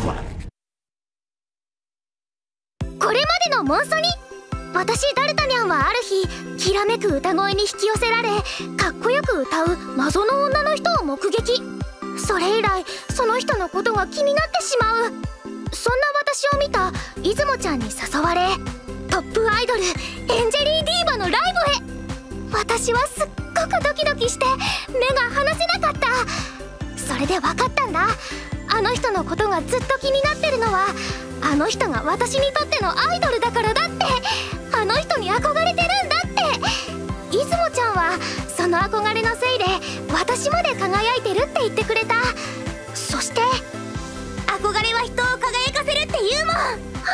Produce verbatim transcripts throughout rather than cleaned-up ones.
これまでのモンソニ、私ダルタニャンはある日きらめく歌声に引き寄せられ、かっこよく歌う謎の女の人を目撃。それ以来その人のことが気になってしまう。そんな私を見た出雲ちゃんに誘われ、トップアイドルエンジェリーディーバのライブへ。私はすっごくドキドキして目が離せなかった。それで分かったんだ。あの人のことがずっと気になってるのは、あの人が私にとってのアイドルだからだって。あの人に憧れてるんだって。出雲ちゃんはその憧れのせいで私まで輝いてるって言ってくれた。そして憧れは人を輝かせるって言うもん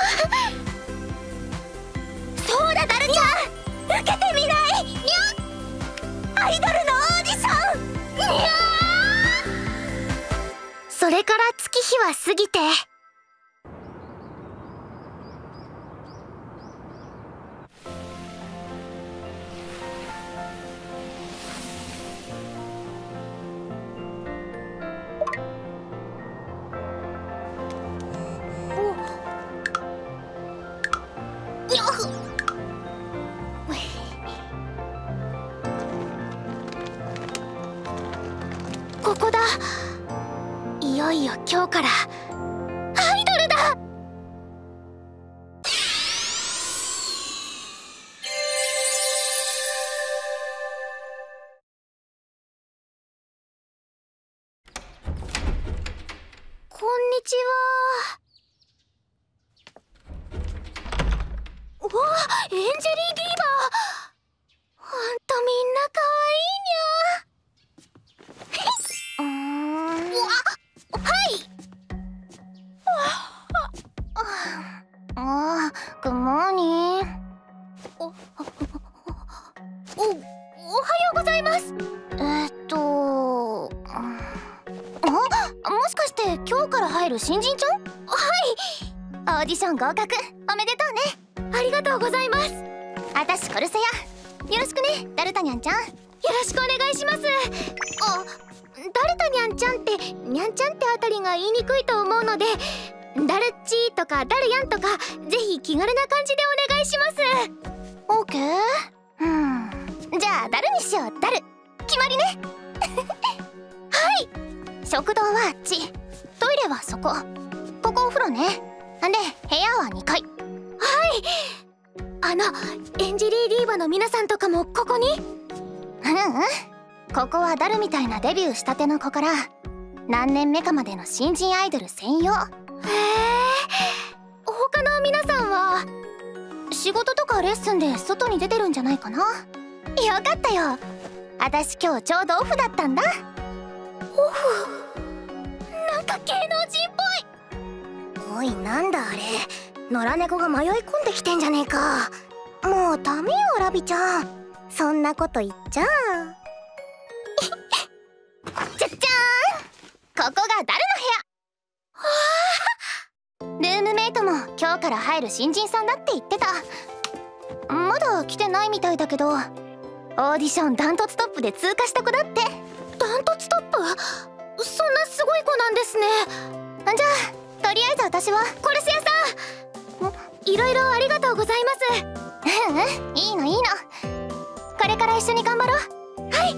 そうだダルちゃん、受けてみない？にゃアイドルのオーディション。にゃそれから月日は過ぎて、ここだ。いよいよ今日からアイドルだ。こんにちは。うわ、エンジェリーディーバー。ほんとみんなかわいいにゃ。うーん。うわ、はい。ああ、グッモーニー。お、お、おはようございます。えー、っと、あ、もしかして今日から入る新人ちゃん？はい。オーディション合格おめでとうね。ありがとうございます。あたしコルセヤ、よろしくねダルタニャンちゃん。よろしくお願いします。あ、ダルタニャンちゃんってニャンちゃんってあたりが言いにくいと思うので、ダルッチーとかダルヤンとかぜひ気軽な感じでお願いします。オーケー。うん、じゃあダルにしよう。ダル決まりねはい。食堂はあっち、トイレはそこ、ここお風呂ね。んで部屋はにかい。はい。あのエンジェリーディーバの皆さんとかもここに？ううん、ここはダルみたいなデビューしたての子から何年目かまでの新人アイドル専用。へえ。他の皆さんは仕事とかレッスンで外に出てるんじゃないかな。よかったよ。私今日ちょうどオフだったんだ。オフ？なんか芸能人っぽい。おい、なんだあれ、野良猫が迷い込んできてんじゃねえか。もうダメよラビちゃん、そんなこと言っちゃうじゃじゃーん、ここがダルの部屋。ルームメイトも今日から入る新人さんだって言ってた。まだ来てないみたいだけど、オーディションダントツトップで通過した子だって。ダントツトップ？そんなすごい子なんですね。じゃあとりあえず私は。コルセアさん、いろいろありがとうございます。ううん、いいのいいの。これから一緒に頑張ろう。はい。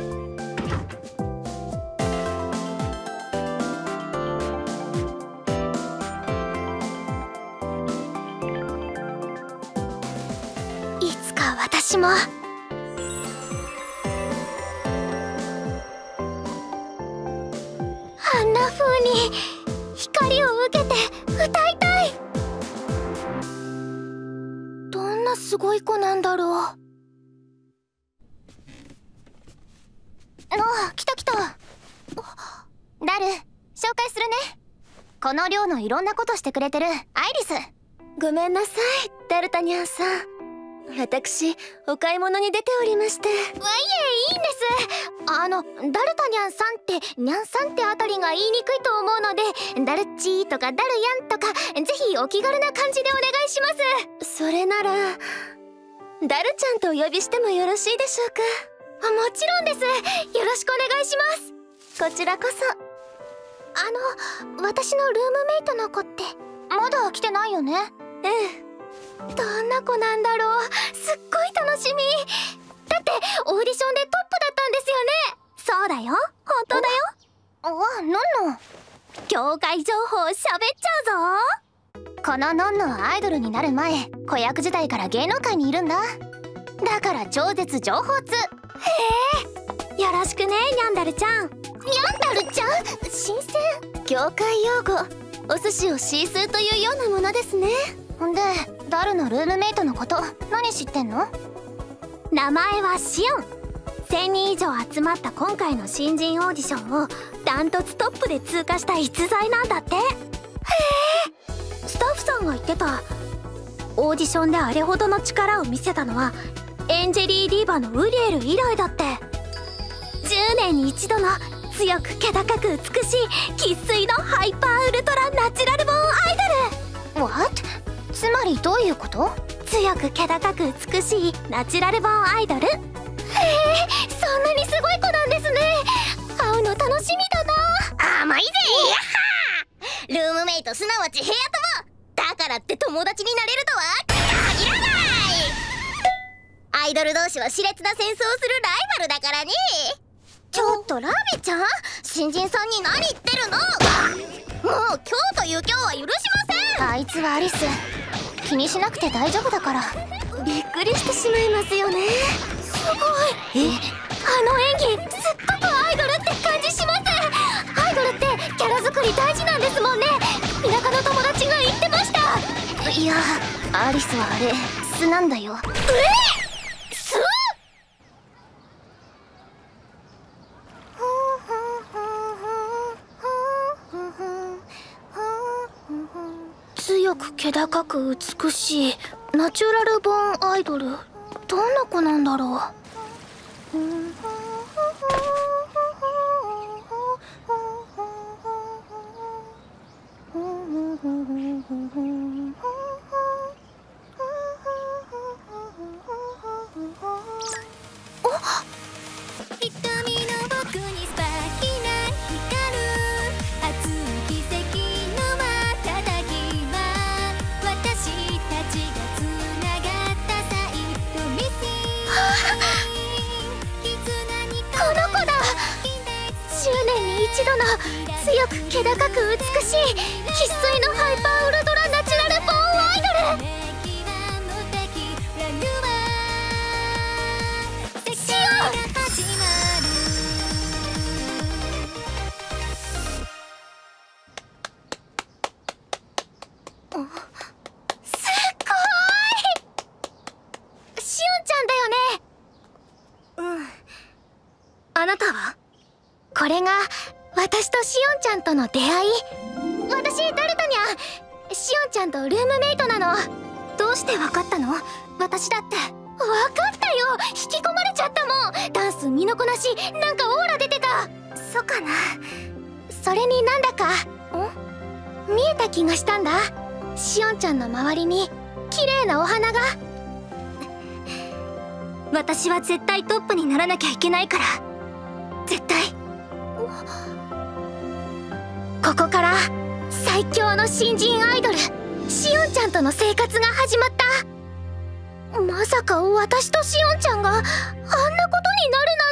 いつか私もあんな風に光を受けて歌いたい。どんなすごい子なんだろう。ああ、来た来た。ダル、紹介するね。この寮のいろんなことしてくれてるアイリス。ごめんなさいダルタニャンさん、私お買い物に出ておりまして。わいえ、いいんです。あのダルタニャンさんってニャンさんってあたりが言いにくいと思うので、ダルッチーとかダルヤンとかぜひお気軽な感じでお願いします。それならダルちゃんとお呼びしてもよろしいでしょうか。あ、もちろんです。よろしくお願いします。こちらこそ。 あの私のルームメイトの子ってまだ来てないよね。うん。どんな子なんだろう。すっごい楽しみ。だってオーディションでトップだったんですよね。そうだよ、本当だよ。あ、のんの業界情報喋っちゃうぞ。こののんのはアイドルになる前、子役時代から芸能界にいるんだ。だから超絶情報通。へえ、よろしくね、ニャンダルちゃん。ニャンダルちゃん、新鮮。業界用語、お寿司をシースーというようなものですね。ほんで、ダルのルームメイトのこと何知ってんの？名前はシオン。せんにん以上集まった今回の新人オーディションをダントツトップで通過した逸材なんだって。へえ。スタッフさんが言ってた。オーディションであれほどの力を見せたのはエンジェリーディーバのウリエル以来だって。じゅうねんに一度の強く気高く美しい生粋のハイパーウルトラナチュラルボーンアイドル。 What？ つまりどういうこと？強く気高く美しいナチュラルボーンアイドル。へえ、そんなにすごい子なんですね。会うの楽しみだな。甘いぜ。ルームメイトすなわち部屋友だからって友達になれるとは限らない。アイドル同士は熾烈な戦争をするライバルだからね。ちょっとラビちゃん、新人さんに何言ってるの。もう今日という今日は許しません。あいつはアリス、気にしなくて大丈夫だから。びっくりしてしまいますよね。すごい。え、あの演技すっごくアイドルって感じします。アイドルってキャラ作り大事なんですもんね。田舎の友達が言ってました。いや、アリスはあれ素なんだよ。え、素？強く気高く美しいナチュラルボーンアイドル。どんな子なんだろう。一度の強く気高く美しい生粋のハイパーウルトラナチュラルボーンアイドル。シオン！すっごい！シオンちゃんだよね。うん。あなたは？これが私とシオンちゃんとの出会い。私ダルタニャン、シオンちゃんとルームメイトなの。どうしてわかったの？私だって。わかったよ、引き込まれちゃったもん。ダンス身のこなし、なんかオーラ出てた。そうかな。それになんだかん見えた気がしたんだ。シオンちゃんの周りに綺麗なお花が。私は絶対トップにならなきゃいけないから。絶対。ここから最強の新人アイドルシオンちゃんとの生活が始まった。まさか私とシオンちゃんがあんなことになる